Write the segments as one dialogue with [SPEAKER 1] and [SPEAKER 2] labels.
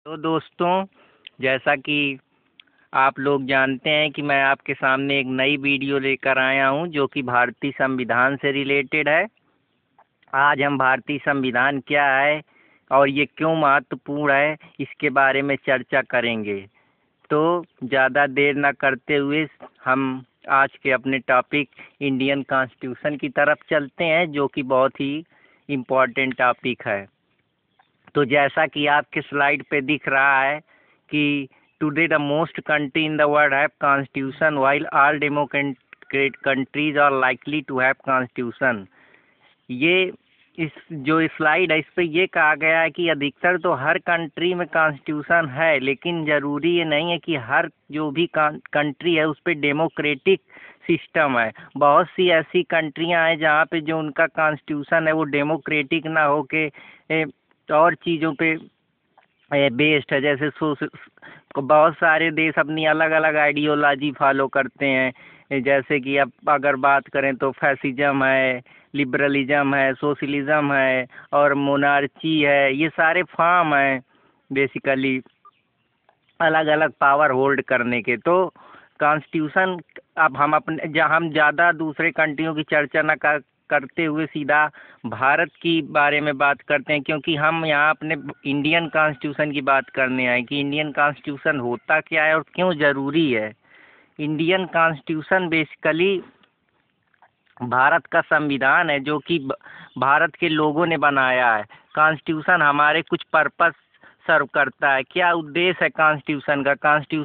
[SPEAKER 1] तो दोस्तों, जैसा कि आप लोग जानते हैं कि मैं आपके सामने एक नई वीडियो लेकर आया हूं जो कि भारतीय संविधान से रिलेटेड है। आज हम भारतीय संविधान क्या है और ये क्यों महत्वपूर्ण है इसके बारे में चर्चा करेंगे। तो ज़्यादा देर न करते हुए हम आज के अपने टॉपिक इंडियन कॉन्स्टिट्यूशन की तरफ चलते हैं, जो कि बहुत ही इम्पोर्टेंट टॉपिक है। तो जैसा कि आपके स्लाइड पे दिख रहा है कि today the most country in the world have constitution while all democratic countries are likely to have constitution. ये इस जो स्लाइड है इस पे ये कहा गया है कि अधिकतर तो हर कंट्री में कॉन्स्टिट्यूशन है, लेकिन ज़रूरी ये नहीं है कि हर जो भी कंट्री है उस पर डेमोक्रेटिक सिस्टम है। बहुत सी ऐसी कंट्रियां हैं जहाँ पे जो उनका कॉन्स्टिट्यूशन है वो डेमोक्रेटिक ना हो के और चीज़ों पे बेस्ड है। जैसे बहुत सारे देश अपनी अलग अलग आइडियोलॉजी फॉलो करते हैं। जैसे कि अब अगर बात करें तो फैसिज्म है, लिबरलिज्म है, सोशलिज्म है और मोनार्ची है। ये सारे फॉर्म हैं बेसिकली अलग अलग पावर होल्ड करने के। तो कॉन्स्टिट्यूशन अब हम अपने जहाँ हम ज़्यादा दूसरे कंट्रियों की चर्चा न करते हुए सीधा भारत की बारे में बात करते हैं, क्योंकि हम यहाँ अपने इंडियन कॉन्स्टिट्यूशन की बात करने आए कि इंडियन कॉन्स्टिट्यूशन होता क्या है और क्यों ज़रूरी है। इंडियन कॉन्स्टिट्यूशन बेसिकली भारत का संविधान है जो कि भारत के लोगों ने बनाया है। कॉन्स्टिट्यूशन हमारे कुछ पर्पस सर्व करता है। क्या उद्देश्य है कॉन्स्टिट्यूशन का?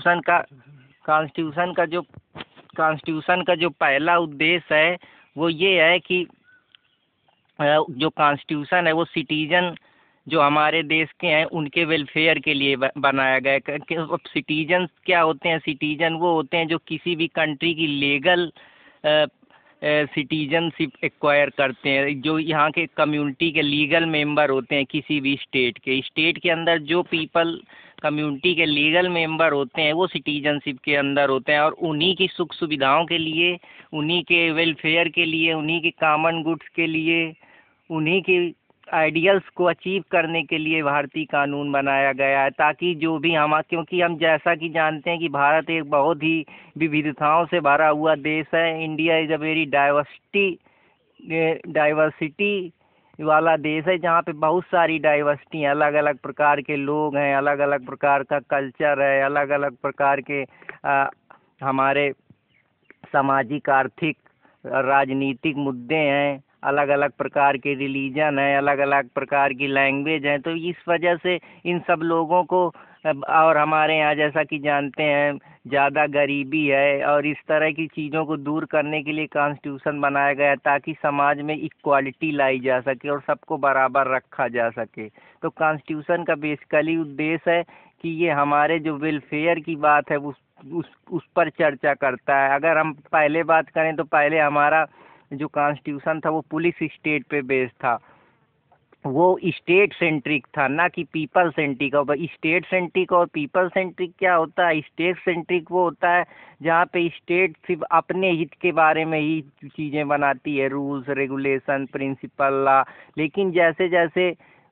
[SPEAKER 1] कॉन्स्टिट्यूशन का जो पहला उद्देश्य है वो ये है कि जो कॉन्स्टिट्यूशन है वो सिटीजन जो हमारे देश के हैं उनके वेलफेयर के लिए बनाया गया है। अब सिटीजन क्या होते हैं? सिटीजन वो होते हैं जो किसी भी कंट्री की लीगल सिटीजनशिप एक्वायर करते हैं, जो यहाँ के कम्युनिटी के लीगल मेंबर होते हैं। किसी भी स्टेट के अंदर जो पीपल कम्युनिटी के लीगल मेंबर होते हैं वो सिटीजनशिप के अंदर होते हैं, और उन्हीं की सुख सुविधाओं के लिए, उन्हीं के वेलफेयर के लिए, उन्हीं के कॉमन गुड्स के लिए, उन्हीं के आइडियल्स को अचीव करने के लिए भारतीय कानून बनाया गया है। ताकि जो भी क्योंकि हम जैसा कि जानते हैं कि भारत एक बहुत ही विविधताओं से भरा हुआ देश है। India is a very diversity वाला देश है, जहाँ पे बहुत सारी डाइवर्सिटी हैं। अलग अलग प्रकार के लोग हैं, अलग अलग प्रकार का कल्चर है, अलग अलग प्रकार के हमारे सामाजिक, आर्थिक, राजनीतिक मुद्दे हैं, अलग अलग प्रकार के रिलीजन है, अलग अलग प्रकार की लैंग्वेज है। तो इस वजह से इन सब लोगों को, और हमारे यहाँ जैसा कि जानते हैं ज़्यादा गरीबी है, और इस तरह की चीज़ों को दूर करने के लिए कॉन्स्टिट्यूशन बनाया गया है ताकि समाज में इक्वालिटी लाई जा सके और सबको बराबर रखा जा सके। तो कॉन्स्टिट्यूशन का बेसिकली उद्देश्य है कि ये हमारे जो वेलफेयर की बात है उस पर चर्चा करता है। अगर हम पहले बात करें तो पहले हमारा जो कॉन्स्टिट्यूशन था वो पुलिस स्टेट पे बेस्ड था। वो स्टेट सेंट्रिक था, ना कि पीपल सेंट्रिक। और स्टेट सेंट्रिक और पीपल सेंट्रिक क्या होता है? स्टेट सेंट्रिक वो होता है जहाँ पे स्टेट सिर्फ अपने हित के बारे में ही चीज़ें बनाती है, रूल्स रेगुलेशन प्रिंसिपल लॉ। लेकिन जैसे जैसे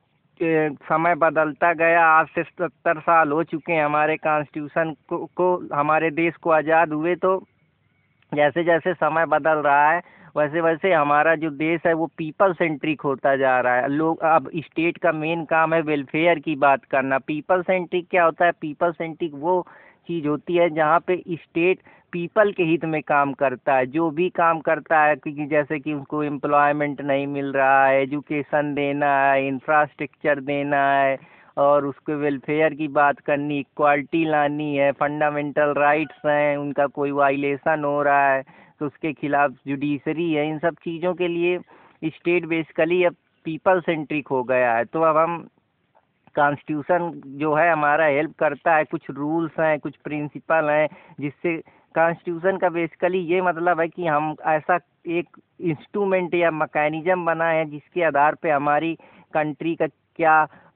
[SPEAKER 1] समय बदलता गया, आज से 70 साल हो चुके हैं हमारे कॉन्स्टिट्यूशन को हमारे देश को आज़ाद हुए। तो जैसे जैसे समय बदल रहा है वैसे वैसे हमारा जो देश है वो पीपल सेंट्रिक होता जा रहा है। लोग अब स्टेट का मेन काम है वेलफेयर की बात करना। पीपल सेंट्रिक क्या होता है? पीपल सेंट्रिक वो चीज़ होती है जहाँ पे स्टेट पीपल के हित में काम करता है। जो भी काम करता है, क्योंकि जैसे कि उनको एम्प्लॉयमेंट नहीं मिल रहा है, एजुकेशन देना है, इंफ्रास्ट्रक्चर देना है, और उसके वेलफेयर की बात करनी, इक्वालिटी लानी है, फंडामेंटल राइट्स हैं, उनका कोई वायलेशन हो रहा है तो उसके खिलाफ जुडिशरी है। इन सब चीज़ों के लिए स्टेट बेसिकली अब पीपल सेंट्रिक हो गया है। तो अब हम कॉन्स्टिट्यूशन जो है हमारा हेल्प करता है, कुछ रूल्स हैं, कुछ प्रिंसिपल हैं, जिससे कॉन्स्टिट्यूशन का बेसिकली ये मतलब है कि हम ऐसा एक इंस्ट्रूमेंट या मैकेनिज्म बनाए हैं जिसके आधार पे हमारी कंट्री का क्या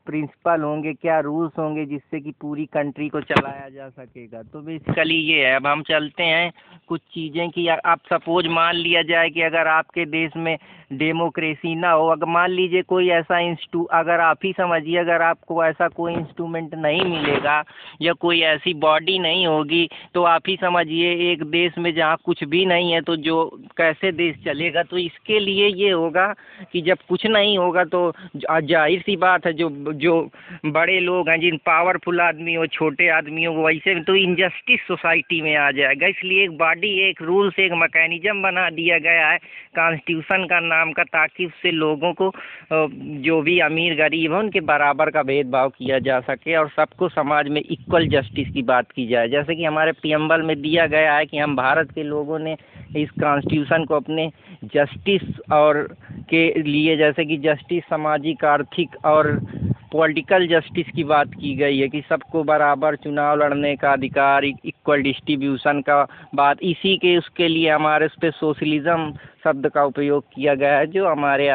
[SPEAKER 1] प्रिंसिपल होंगे, क्या रूल्स होंगे जिससे कि पूरी कंट्री को चलाया जा सकेगा। तो बेसिकली ये है। अब हम चलते हैं कुछ चीज़ें कि आप सपोज मान लिया जाए कि अगर आपके देश में डेमोक्रेसी ना हो, अगर मान लीजिए कोई ऐसा अगर आप ही समझिए, अगर आपको ऐसा कोई इंस्ट्रूमेंट नहीं मिलेगा या कोई ऐसी बॉडी नहीं होगी, तो आप ही समझिए एक देश में जहाँ कुछ भी नहीं है तो जो कैसे देश चलेगा। तो इसके लिए ये होगा कि जब कुछ नहीं होगा तो जाहिर सी बात है जो जो बड़े लोग हैं, जिन पावरफुल आदमी हो, छोटे आदमियों को, वैसे तो इनजस्टिस सोसाइटी में आ जाएगा। इसलिए एक बॉडी, एक रूल्स, एक मैकेनिज्म बना दिया गया है कॉन्स्टिट्यूशन का नाम का, ताकि उससे लोगों को जो भी अमीर गरीब है उनके बराबर का भेदभाव किया जा सके और सबको समाज में इक्वल जस्टिस की बात की जाए। जैसे कि हमारे प्रीएम्बल में दिया गया है कि हम भारत के लोगों ने इस कॉन्स्टिट्यूशन को अपने जस्टिस और के लिए, जैसे कि जस्टिस सामाजिक, आर्थिक और पॉलिटिकल जस्टिस की बात की गई है कि सबको बराबर चुनाव लड़ने का अधिकार, इक्वल डिस्ट्रीब्यूशन का बात, इसी के उसके लिए हमारे उस पर सोशलिज्म शब्द का उपयोग किया गया है जो हमारे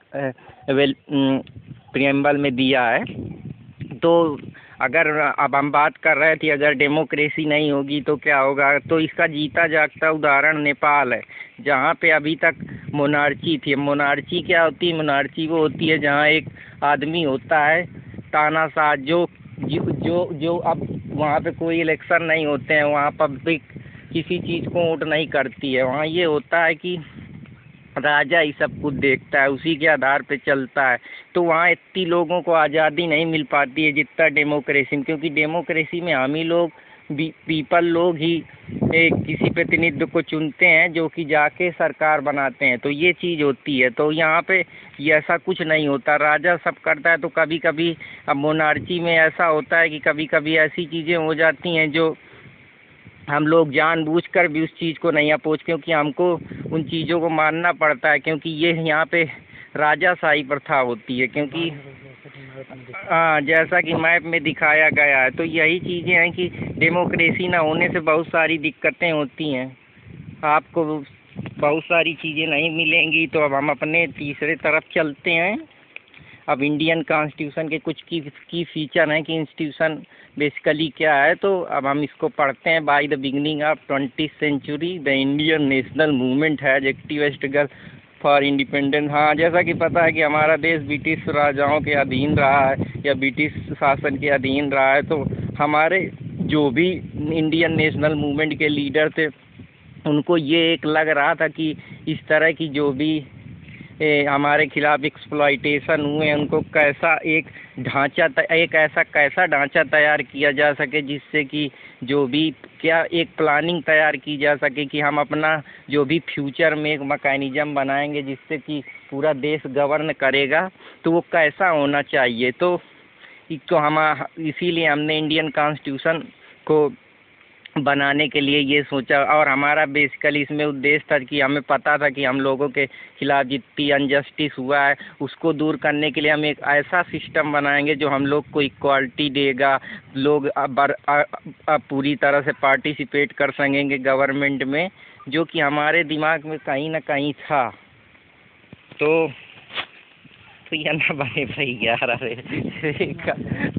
[SPEAKER 1] प्रीएम्बल में दिया है। तो अगर अब हम बात कर रहे थे अगर डेमोक्रेसी नहीं होगी तो क्या होगा, तो इसका जीता जागता उदाहरण नेपाल है, जहाँ पे अभी तक मोनार्ची थी। मोनार्ची क्या होती है? मोनार्ची वो होती है जहाँ एक आदमी होता है तानाशाह, जो जो जो जो अब वहाँ पे कोई इलेक्शन नहीं होते हैं, वहाँ पब्लिक किसी चीज़ को वोट नहीं करती है। वहाँ ये होता है कि राजा ही सब कुछ देखता है, उसी के आधार पे चलता है। तो वहाँ इतनी लोगों को आज़ादी नहीं मिल पाती है जितना डेमोक्रेसी में, क्योंकि डेमोक्रेसी में हम ही लोग पीपल लोग ही एक किसी प्रतिनिधि को चुनते हैं जो कि जाके सरकार बनाते हैं। तो ये चीज़ होती है। तो यहाँ पे ये ऐसा कुछ नहीं होता, राजा सब करता है। तो कभी कभी अब मोनार्ची में ऐसा होता है कि कभी कभी ऐसी चीज़ें हो जाती हैं जो हम लोग जानबूझकर भी उस चीज़ को नहीं अपोज, क्योंकि हमको उन चीज़ों को मानना पड़ता है, क्योंकि ये यहाँ पे राजाशाही प्रथा होती है। क्योंकि हाँ, जैसा कि मैप में दिखाया गया है, तो यही चीज़ें हैं कि डेमोक्रेसी ना होने से बहुत सारी दिक्कतें होती हैं, आपको बहुत सारी चीज़ें नहीं मिलेंगी। तो अब हम अपने तीसरे तरफ चलते हैं। अब इंडियन कॉन्स्टिट्यूशन के कुछ की फीचर हैं कि इंस्टीट्यूशन बेसिकली क्या है। तो अब हम इसको पढ़ते हैं। By the beginning of 20th century the Indian national movement has active struggle for independence. हाँ, जैसा कि पता है कि हमारा देश ब्रिटिश राजाओं के अधीन रहा है या ब्रिटिश शासन के अधीन रहा है। तो हमारे जो भी इंडियन नेशनल मूवमेंट के लीडर थे उनको ये एक लग रहा था कि इस तरह की जो भी हमारे खिलाफ एक्सप्लॉइटेशन हुए, उनको कैसा एक कैसा ढांचा तैयार किया जा सके जिससे कि जो भी क्या एक प्लानिंग तैयार की जा सके कि हम अपना जो भी फ्यूचर में एक मैकेनिज्म बनाएंगे जिससे कि पूरा देश गवर्न करेगा, तो वो कैसा होना चाहिए। तो इसीलिए हमने इंडियन कॉन्स्टिट्यूशन को बनाने के लिए ये सोचा। और हमारा बेसिकली इसमें उद्देश्य था कि हमें पता था कि हम लोगों के खिलाफ जितनी अनजस्टिस हुआ है उसको दूर करने के लिए हम एक ऐसा सिस्टम बनाएंगे जो हम लोग को इक्वालिटी देगा, लोग अब पूरी तरह से पार्टिसिपेट कर सकेंगे गवर्नमेंट में, जो कि हमारे दिमाग में कहीं ना कहीं था। तो यह ना बने भाई 11